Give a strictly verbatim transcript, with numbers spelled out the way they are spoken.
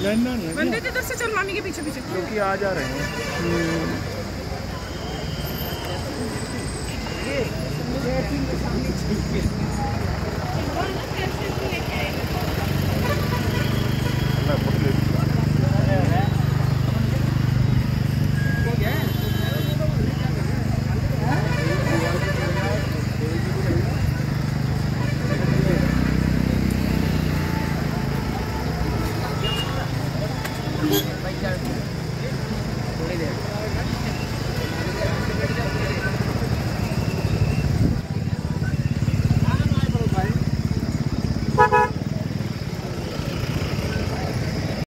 बंदे तो इधर से चल मामी के पीछे पीछे क्योंकि आ जा रहे हैं।